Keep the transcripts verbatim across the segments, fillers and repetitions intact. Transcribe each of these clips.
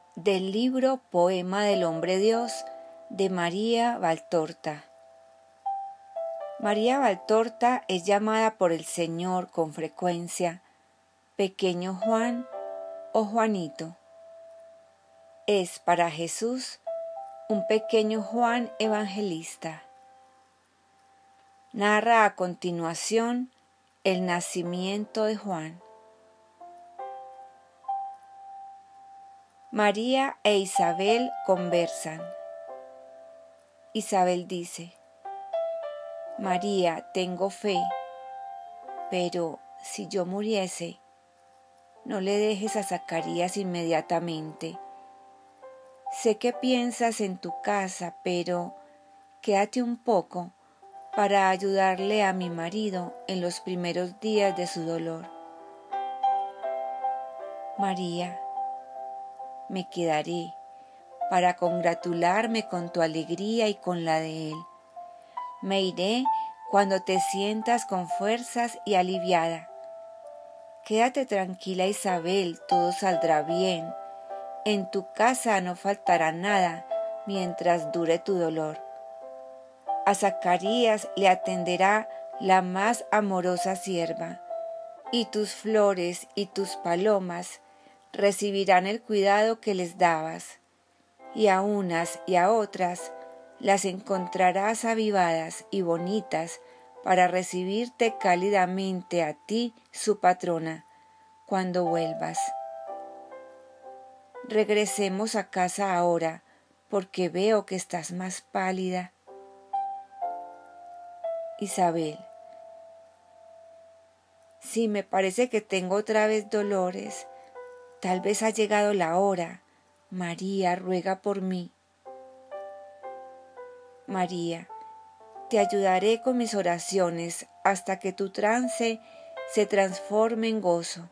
Del libro Poema del Hombre Dios de María Valtorta. María Valtorta es llamada por el Señor con frecuencia Pequeño Juan o Juanito. Es para Jesús un pequeño Juan evangelista. Narra a continuación el nacimiento de Juan. María e Isabel conversan. Isabel dice: María, tengo fe, pero si yo muriese, no le dejes a Zacarías inmediatamente. Sé que piensas en tu casa, pero quédate un poco para ayudarle a mi marido en los primeros días de su dolor. María: me quedaré para congratularme con tu alegría y con la de él. Me iré cuando te sientas con fuerzas y aliviada. Quédate tranquila, Isabel, todo saldrá bien. En tu casa no faltará nada mientras dure tu dolor. A Zacarías le atenderá la más amorosa sierva, y tus flores y tus palomas recibirán el cuidado que les dabas, y a unas y a otras las encontrarás avivadas y bonitas para recibirte cálidamente a ti, su patrona, cuando vuelvas. Regresemos a casa ahora, porque veo que estás más pálida. Isabel: sí, me parece que tengo otra vez dolores. Tal vez ha llegado la hora. María, ruega por mí. María: te ayudaré con mis oraciones hasta que tu trance se transforme en gozo.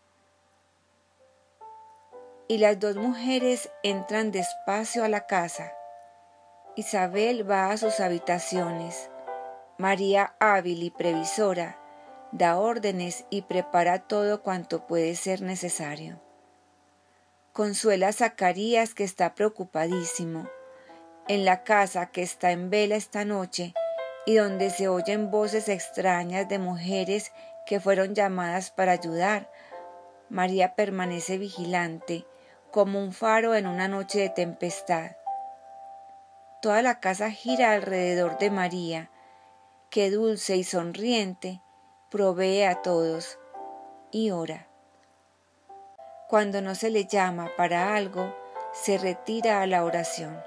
Y las dos mujeres entran despacio a la casa. Isabel va a sus habitaciones. María, hábil y previsora, da órdenes y prepara todo cuanto puede ser necesario. Consuela a Zacarías, que está preocupadísimo. En la casa que está en vela esta noche y donde se oyen voces extrañas de mujeres que fueron llamadas para ayudar, María permanece vigilante como un faro en una noche de tempestad. Toda la casa gira alrededor de María, que dulce y sonriente provee a todos y ora. Cuando no se le llama para algo, se retira a la oración.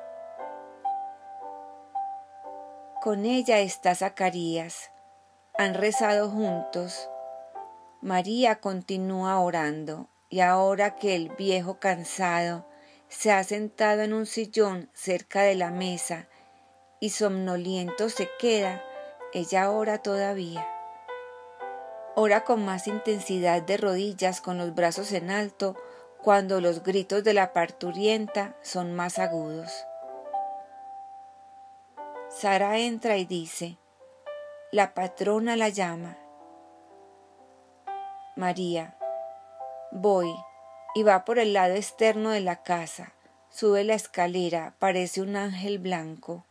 Con ella está Zacarías. Han rezado juntos. María continúa orando, y ahora que el viejo cansado se ha sentado en un sillón cerca de la mesa y somnoliento se queda, ella ora todavía. Ora con más intensidad de rodillas, con los brazos en alto, cuando los gritos de la parturienta son más agudos. Sara entra y dice: la patrona la llama. María: voy, y va por el lado externo de la casa. Sube la escalera, parece un ángel blanco.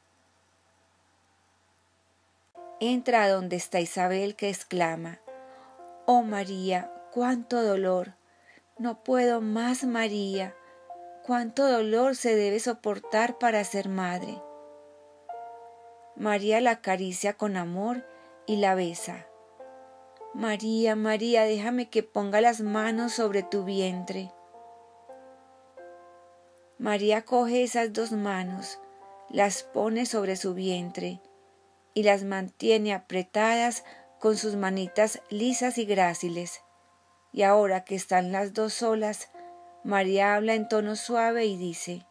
Entra a donde está Isabel, que exclama: oh María, cuánto dolor. No puedo más, María. Cuánto dolor se debe soportar para ser madre. María la acaricia con amor y la besa. María, María, déjame que ponga las manos sobre tu vientre. María coge esas dos manos, las pone sobre su vientre y las mantiene apretadas con sus manitas lisas y gráciles. Y ahora que están las dos solas, María habla en tono suave y dice: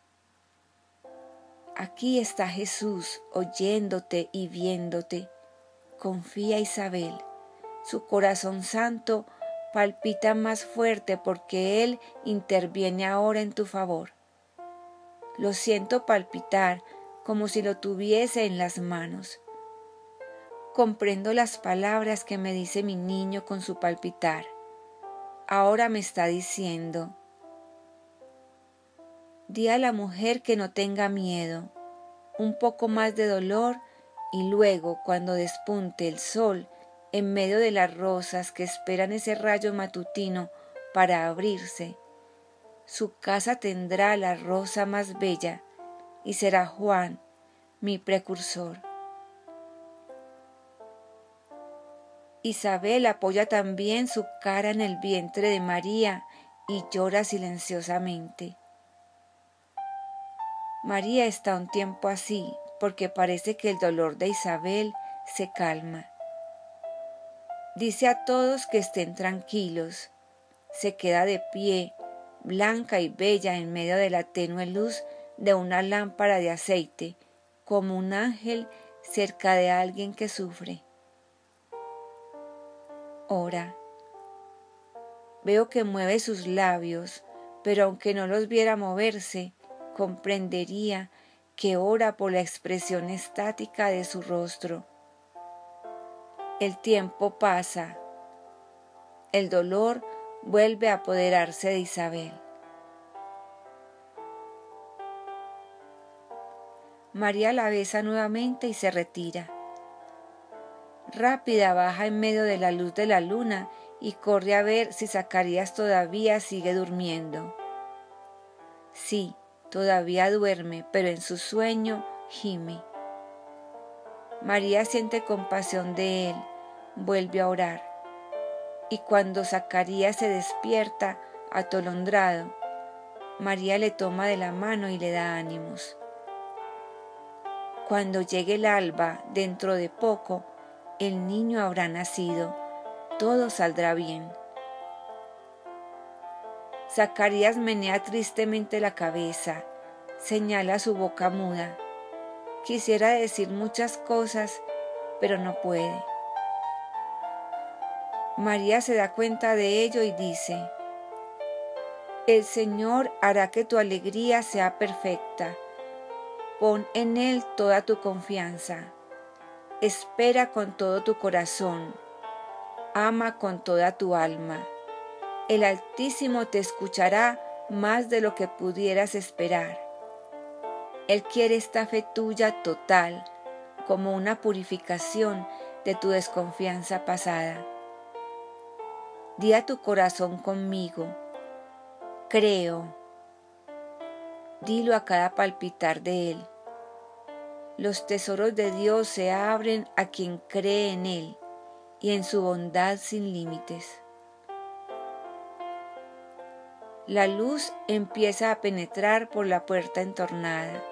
aquí está Jesús oyéndote y viéndote. Confía, Isabel. Su corazón santo palpita más fuerte porque Él interviene ahora en tu favor. Lo siento palpitar como si lo tuviese en las manos. Comprendo las palabras que me dice mi niño con su palpitar. Ahora me está diciendo: Di a la mujer que no tenga miedo, un poco más de dolor, y luego, cuando despunte el sol, en medio de las rosas que esperan ese rayo matutino para abrirse, su casa tendrá la rosa más bella y será Juan, mi precursor. Isabel apoya también su cara en el vientre de María y llora silenciosamente. María está un tiempo así porque parece que el dolor de Isabel se calma. Dice a todos que estén tranquilos. Se queda de pie, blanca y bella en medio de la tenue luz de una lámpara de aceite, como un ángel cerca de alguien que sufre. Ora. Veo que mueve sus labios, pero aunque no los viera moverse, comprendería que ora por la expresión estática de su rostro. El tiempo pasa. El dolor vuelve a apoderarse de Isabel. María la besa nuevamente y se retira. Rápida baja en medio de la luz de la luna y corre a ver si Zacarías todavía sigue durmiendo. Sí, todavía duerme, pero en su sueño gime. María siente compasión de él, vuelve a orar. Y cuando Zacarías se despierta, atolondrado, María le toma de la mano y le da ánimos. Cuando llegue el alba, dentro de poco, el niño habrá nacido, todo saldrá bien. Zacarías menea tristemente la cabeza, señala su boca muda. Quisiera decir muchas cosas, pero no puede. María se da cuenta de ello y dice: El Señor hará que tu alegría sea perfecta. Pon en Él toda tu confianza. Espera con todo tu corazón. Ama con toda tu alma. El Altísimo te escuchará más de lo que pudieras esperar. Él quiere esta fe tuya total, como una purificación de tu desconfianza pasada. Di a tu corazón conmigo: creo. Dilo a cada palpitar de él. Los tesoros de Dios se abren a quien cree en Él y en su bondad sin límites. La luz empieza a penetrar por la puerta entornada.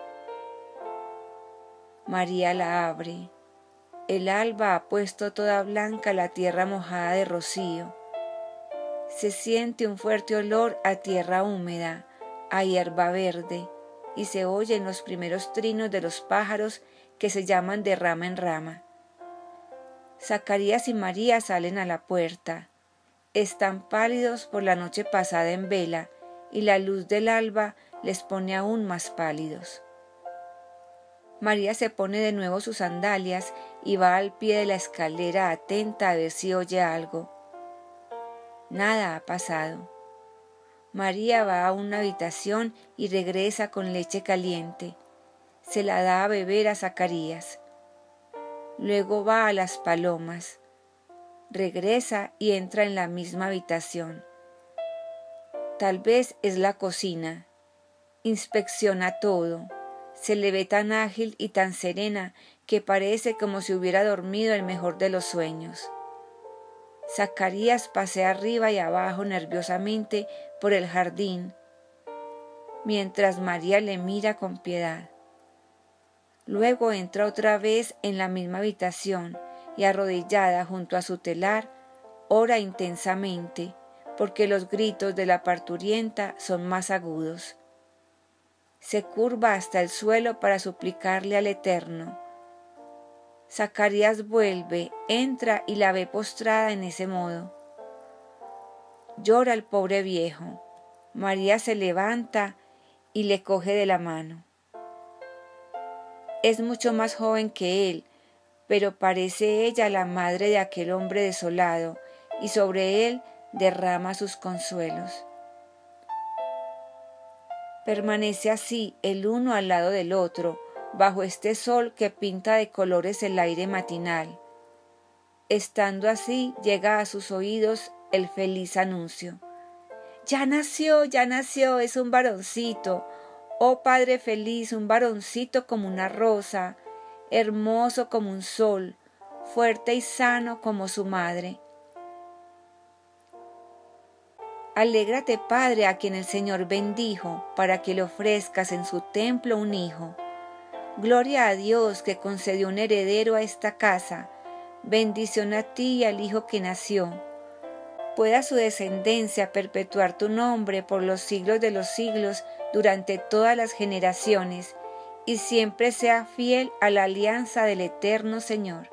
María la abre. El alba ha puesto toda blanca la tierra mojada de rocío. Se siente un fuerte olor a tierra húmeda, a hierba verde, y se oyen los primeros trinos de los pájaros que se llaman de rama en rama. Zacarías y María salen a la puerta. Están pálidos por la noche pasada en vela, y la luz del alba les pone aún más pálidos. María se pone de nuevo sus sandalias y va al pie de la escalera atenta a ver si oye algo. Nada ha pasado. María va a una habitación y regresa con leche caliente. Se la da a beber a Zacarías. Luego va a las palomas. Regresa y entra en la misma habitación. Tal vez es la cocina. Inspecciona todo. Se le ve tan ágil y tan serena que parece como si hubiera dormido el mejor de los sueños. Zacarías pasea arriba y abajo nerviosamente por el jardín, mientras María le mira con piedad. Luego entra otra vez en la misma habitación y, arrodillada junto a su telar, ora intensamente, porque los gritos de la parturienta son más agudos. Se curva hasta el suelo para suplicarle al Eterno. Zacarías vuelve, entra y la ve postrada en ese modo. Llora el pobre viejo. María se levanta y le coge de la mano. Es mucho más joven que él, pero parece ella la madre de aquel hombre desolado, y sobre él derrama sus consuelos. Permanece así el uno al lado del otro, bajo este sol que pinta de colores el aire matinal. Estando así, llega a sus oídos el feliz anuncio. Ya nació, ya nació, es un varoncito. Oh Padre feliz, un varoncito como una rosa, hermoso como un sol, fuerte y sano como su madre. Alégrate, Padre, a quien el Señor bendijo, para que le ofrezcas en su templo un hijo. Gloria a Dios que concedió un heredero a esta casa. Bendición a ti y al hijo que nació. Pueda su descendencia perpetuar tu nombre por los siglos de los siglos durante todas las generaciones, y siempre sea fiel a la alianza del eterno Señor.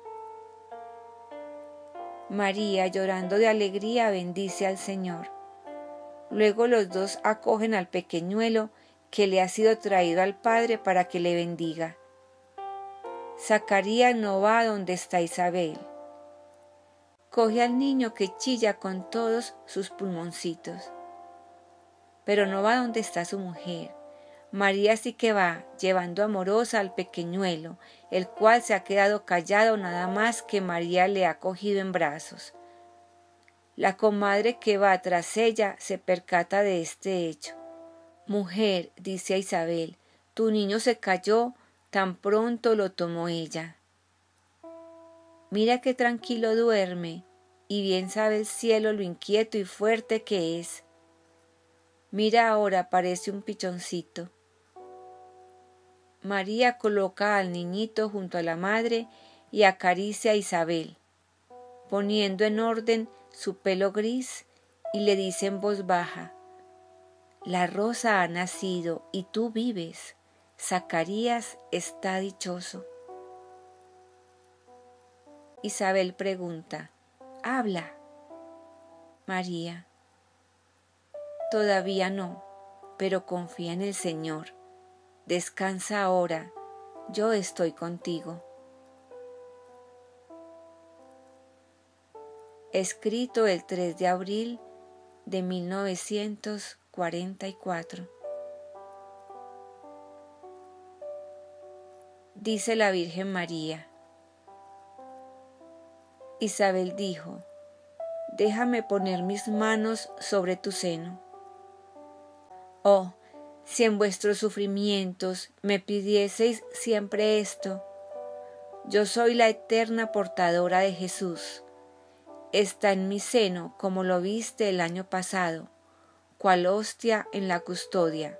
María, llorando de alegría, bendice al Señor. Luego los dos acogen al pequeñuelo que le ha sido traído al Padre para que le bendiga. Zacarías no va donde está Isabel. Coge al niño que chilla con todos sus pulmoncitos. Pero no va donde está su mujer. María sí que va, llevando amorosa al pequeñuelo, el cual se ha quedado callado nada más que María le ha cogido en brazos. La comadre que va tras ella se percata de este hecho. Mujer, dice a Isabel, tu niño se cayó, tan pronto lo tomó ella. Mira qué tranquilo duerme, y bien sabe el cielo lo inquieto y fuerte que es. Mira ahora, parece un pichoncito. María coloca al niñito junto a la madre y acaricia a Isabel, poniendo en orden su pelo gris, y le dice en voz baja, la rosa ha nacido y tú vives, Zacarías está dichoso. Isabel pregunta, habla. María, todavía no, pero confía en el Señor. Descansa ahora, yo estoy contigo. Escrito el tres de abril de mil novecientos cuarenta y cuatro. Dice la Virgen María. Isabel dijo, déjame poner mis manos sobre tu seno. Oh, si en vuestros sufrimientos me pidieseis siempre esto, yo soy la eterna portadora de Jesús. Está en mi seno como lo viste el año pasado, cual hostia en la custodia.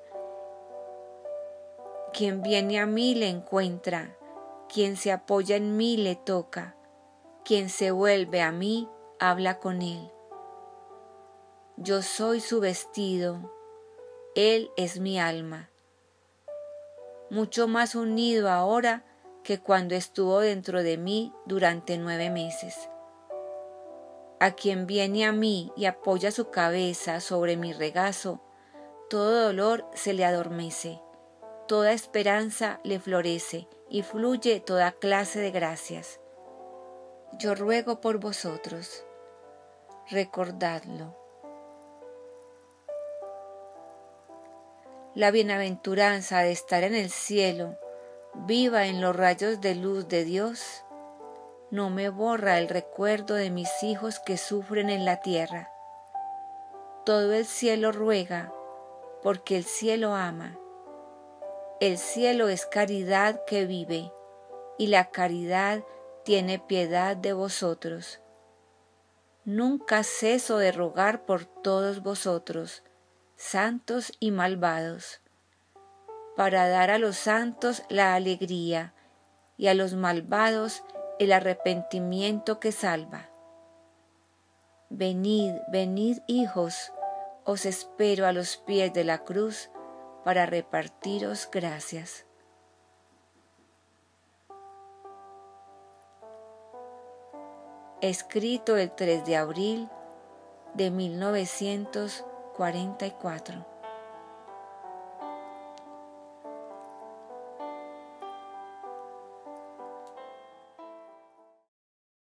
Quien viene a mí le encuentra, quien se apoya en mí le toca, quien se vuelve a mí habla con él. Yo soy su vestido, él es mi alma, mucho más unido ahora que cuando estuvo dentro de mí durante nueve meses. A quien viene a mí y apoya su cabeza sobre mi regazo, todo dolor se le adormece, toda esperanza le florece y fluye toda clase de gracias. Yo ruego por vosotros, recordadlo. La bienaventuranza de estar en el cielo, viva en los rayos de luz de Dios, no me borra el recuerdo de mis hijos que sufren en la tierra. Todo el cielo ruega, porque el cielo ama. El cielo es caridad que vive, y la caridad tiene piedad de vosotros. Nunca ceso de rogar por todos vosotros, santos y malvados, para dar a los santos la alegría y a los malvados el arrepentimiento que salva. Venid, venid, hijos, os espero a los pies de la cruz para repartiros gracias. Escrito el tres de abril de mil novecientos cuarenta y cuatro.